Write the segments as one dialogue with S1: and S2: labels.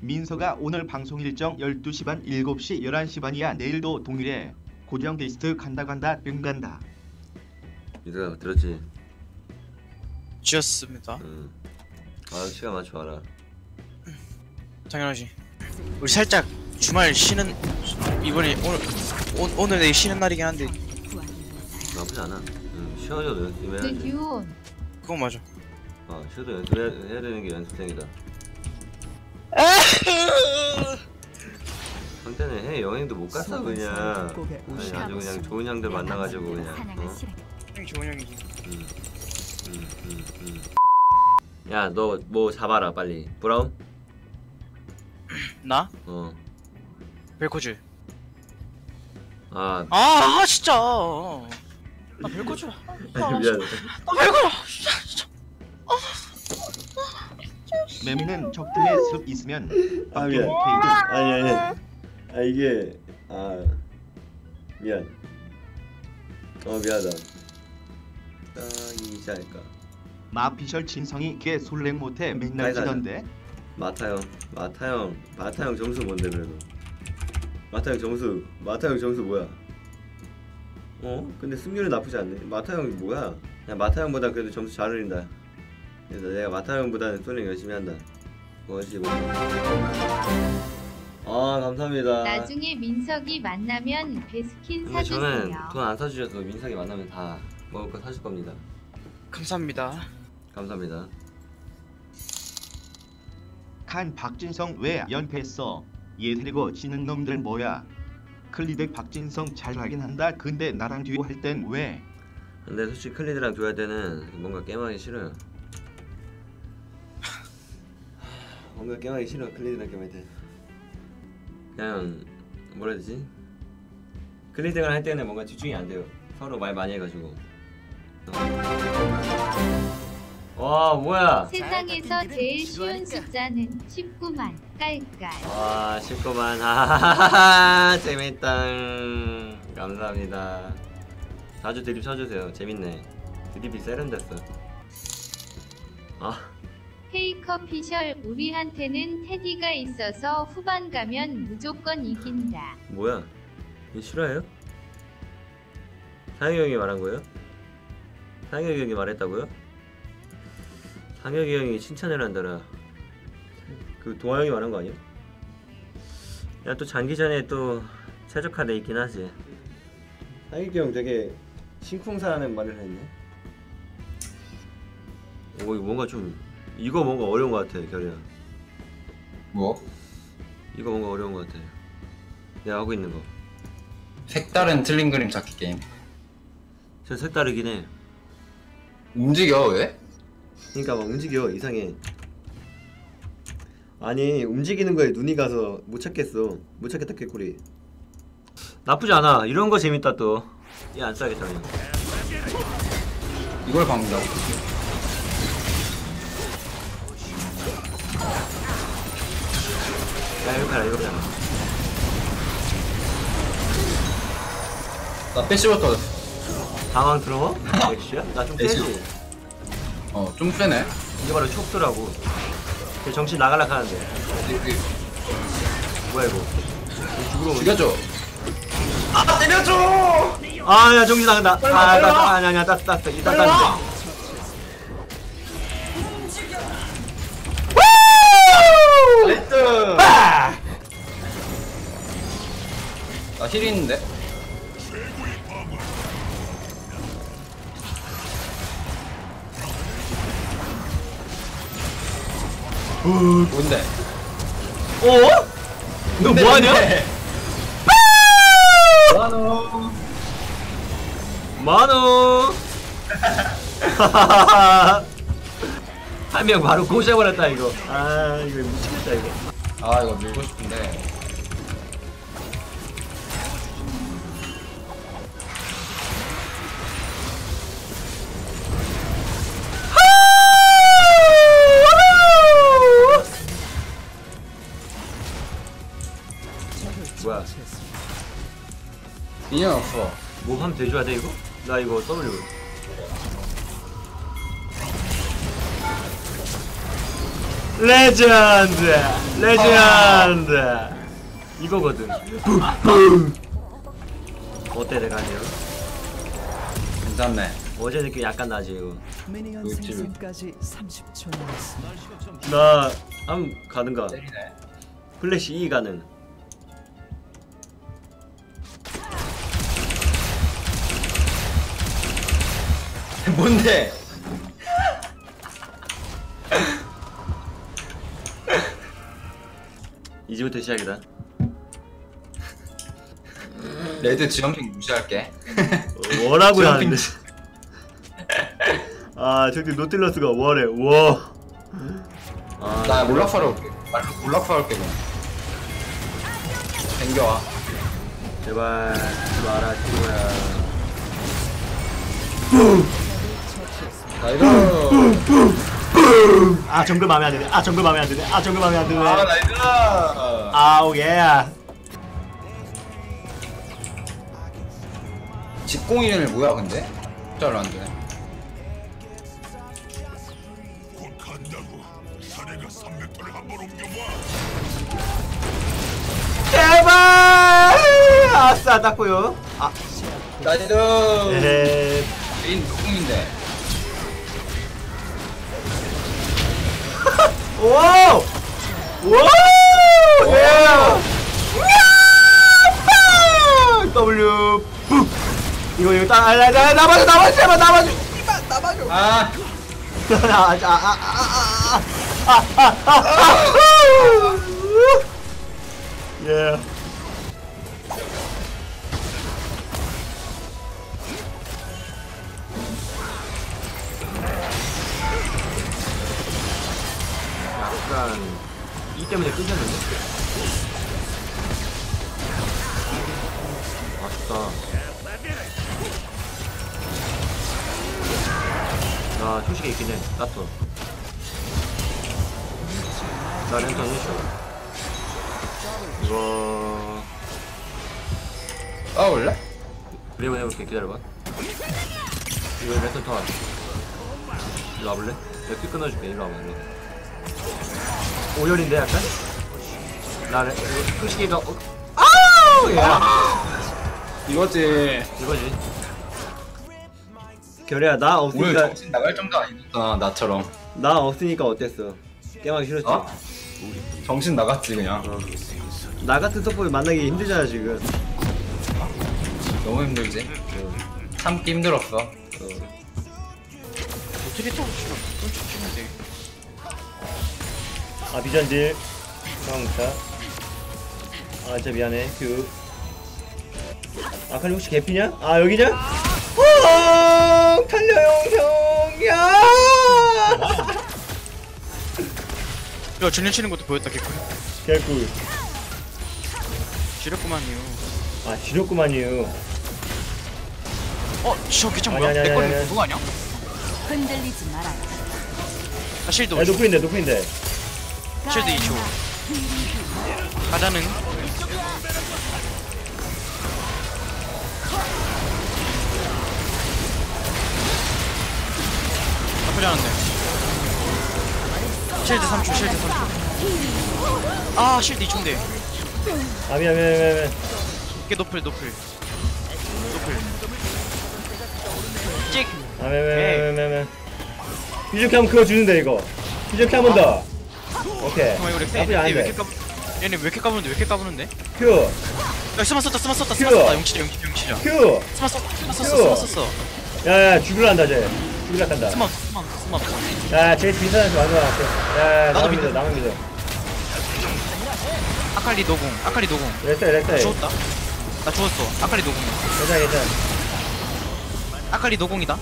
S1: 민서가 오늘 방송 일정 12시 반, 7시, 11시 반이야. 내일도 동일해. 고정 게스트 간다 뿅 간다.
S2: 민서가 들었지?
S3: 지었습니다.
S2: 아 시간 맞춰 와라.
S3: 당연하지. 우리 살짝 주말 쉬는 이번에 오늘 내일 쉬는 날이긴 한데
S2: 나쁘지 않아. 쉬어도 연습해야지.
S3: 그건 맞아.
S2: 쉬어도 연습해야 되는 게 연습생이다. 한때는 해 여행도 못 갔어 그냥. 아니 아주 그냥 좋은 형들 만나가지고 그냥.
S3: 형이 좋은 형이지.
S2: 야 너 뭐 잡아라 빨리. 브라운?
S3: 나?
S2: 어.
S3: 벨코즈.
S2: 아
S3: 진짜. 나 벨코즈.
S2: 미안해.
S3: 나 벨코즈. 진짜.
S1: 매미는 적등에 습 있으면
S2: 아 미안. 아니. 아 이게 미안. 미안하다. 이자일까.
S1: 마피셜 진성이 걔 술랭 못해 맨날 지던데.
S2: 마타형 점수 뭔데 그래도? 마타형 점수 뭐야? 근데 승률은 나쁘지 않네. 마타형이 뭐야? 야 마타형보다 그래도 점수 잘 흘린다. 그래서 내가 마타형보다는 솔랭 열심히 한다. 뭐지 뭐. 감사합니다.
S4: 나중에 민석이 만나면 베스킨 사주세요.
S2: 저는 돈 안 사주셔서 민석이 만나면 다 먹을 거 사줄 겁니다.
S3: 감사합니다.
S2: 감사합니다.
S1: 칸 박진성 왜 연패했어? 얘 데리고 지는 놈들 뭐야? 클리덱 박진성 잘하긴 한다. 근데 나랑 듀오 할 땐 왜?
S2: 근데 솔직히 클리드랑 듀오 할 때는 뭔가 게임하기 싫어요. 뭔가 게임하기 싫어. 클리드랑 게임할 때 그냥 뭐라 해야 되지? 클리드랑 할 때는 뭔가 집중이 안 돼요. 서로 말 많이 해가지고. 와 뭐야?
S4: 세상에서 제일 쉬운 숫자는 19만. 깔깔.
S2: 19만. 하하하하 재밌다. 감사합니다. 자주 드립 쳐주세요. 재밌네. 드립이 세련됐어.
S4: 페이커피셜 우리한테는 테디가 있어서 후반 가면 무조건 이긴다.
S2: 뭐야? 이 실화예요? 상혁이 형이 말한 거예요? 상혁이 형이 말했다고요? 상혁이 형이 칭찬을 한다라. 그 동아 형이 말한 거 아니야? 야 또 장기전에 또 최적화돼 있긴 하지. 상혁이 형 되게 심쿵사하는 말을 했네. 이거 뭔가 좀 이거 뭔가 어려운 거 같아 결이야.
S5: 뭐?
S2: 이거 뭔가 어려운 거 같아. 내가 하고 있는 거.
S5: 색다른 틀린 그림 찾기 게임.
S2: 저 색다르긴 해.
S5: 움직여 왜?
S2: 그러니까 막 움직여 이상해. 아니 움직이는 거에 눈이 가서 못 찾겠어. 못 찾겠다 개꿀이. 나쁘지 않아. 이런 거 재밌다 또. 얘 안 싸겠다 그냥.
S5: 이걸 박는다고?
S2: 야 이렇게 하라 이거잖아.
S5: 나 패시브 터졌어.
S2: 당황 들어워? 액시야? 나 좀
S5: 액시.
S2: 빼지.
S5: 좀 빼네.
S2: 이게 바로 촉수라고. 걔 정신 나갈락 하는데. 뭐야 이거? 죽으러 오는
S5: 죽여줘. 때려줘!
S2: 야 정신 나간다. 아니야 땄어. 일단 땄어.
S5: 나이스! 나 힐 있는데? 뭔데?
S2: 너 뭐하냐? 만호. 한 명 바로 고셔버렸다 이거. 이거 미치겠다 이거.
S5: 이거 밀고 싶은데.
S2: 뭐야?
S5: 인연 없어.
S2: 뭐 하면 대줘야 돼 이거? 나 이거 W. 레전드 레전드 이거거든. 어때 내가 아니야?
S5: 괜찮네.
S2: 어제 느낌 약간 나지 이거.
S6: 미니언
S5: 그렇지.
S6: 생성까지 30초 남았습니다.
S2: 나 한번 가는가?
S5: 때리네.
S2: 플래시 E 가능.
S5: 뭔데?
S2: 이제부터 시작이다.
S5: 레드 지원핑 무시할게.
S2: 뭐라고요
S5: 점핑.
S2: 하는데. 아 저기 노틸러스가 뭐래 와. 아,
S5: 나 몰락파로 올게. 몰락파 올게 그냥. 댕겨와.
S2: 제발 마라 친구야.
S5: 나 이거.
S2: 아 정글 마음에 안 드네. 아 정글 마음에 안 드네. 아 정글 마음에 안 드네.
S5: 아 나이스.
S2: 아우 예.
S5: 직공인을 뭐야 근데? 잘 안 되네.
S2: 제발. 아싸 땄고요. 아
S5: 나이스.
S2: 에헤.
S5: 개인 직공인데.
S2: 와우. 와우. 예. W 푹 이거 나봐줘 제발 나봐줘 이만 나봐줘
S5: 아.
S2: 예. 약간 이 때문에 끊겼는데. 아쉽다. 나 휴식에 있긴 해. 나또. 나 랜턴 1초. 이거
S5: 싸울래?
S2: 브레이브 해볼게. 기다려봐. 이거 랜턴 더 하자. 일로 와볼래? 내가 피 끊어줄게. 일로 와봐. 일로. 오열인데 약간? 나 휴식이가 아우! 야.
S5: 이거지.
S2: 이거지. 결이야 나
S5: 오늘
S2: 없으니까
S5: 정신 나갈 정도 아니었잖아 나처럼.
S2: 나 없으니까 어땠어? 게임하기 싫었지?
S5: 어? 정신 나갔지 그냥.
S2: 나 같은 서포트 만나기 힘들잖아 지금.
S5: 너무 힘들지. 참기 힘들었어.
S3: 어떻게 또 싫어? 또 치는데.
S2: 아 비전딜 상황부터. 아 진짜 미안해. 큐. 아칼리 혹시 개피냐? 아 여기냐? 달려요 형. 야.
S3: 야 전년 치는 것도 보였다 개꿀.
S2: 개꿀.
S3: 지렸구만요.
S2: 아 지렸구만요.
S3: 저 개참
S2: 아니,
S3: 뭐야?
S2: 아니,
S3: 내
S2: 아니,
S3: 거는
S2: 아니.
S3: 그거 아니야?
S4: 흔들리지 말아요.
S3: 아 실드
S2: 야
S3: 5초.
S2: 노프인데.
S3: 실드 2초. 가자는. 나쁘지 않은데. 실드 3초. 실드 3초. 아 실드 2초인데.
S2: 아 미안.
S3: 이게 노플. 찍.
S2: 아 미안. 이렇게 하면 그거 주는데 이거. 이렇게 하면 더. 오케이.
S3: 잠깐만 이거
S2: 나쁘지
S3: 렉. 왜
S2: 않은데.
S3: 이렇게 까부? 얘네 왜 이렇게 까부는데?
S2: 큐.
S3: 야 스마 썼다.
S2: 큐.
S3: 용치자.
S2: 큐.
S3: 스마 썼어.
S2: 야야 죽을란다 쟤. 죽을라 한다.
S3: 스마.
S2: 야 제일 비싼 완전 왔어. 야
S3: 나도
S2: 나만 믿어.
S3: 아칼리 노공.
S2: 렉사이.
S3: 죽었다. 나 죽었어. 아칼리 노공이야.
S2: 괜찮아.
S3: 아칼리 노공이다.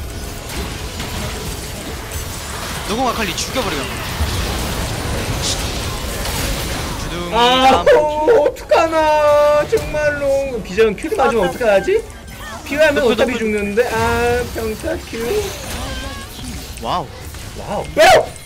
S3: 노공 아칼리 죽여버리겠네. 주둥이
S2: 아 어떡하나 정말로. 비전 큐 맞으면 어떡하지? 피하면 어차피 죽는데. 아 평타 큐.
S3: 와우.
S2: 와우.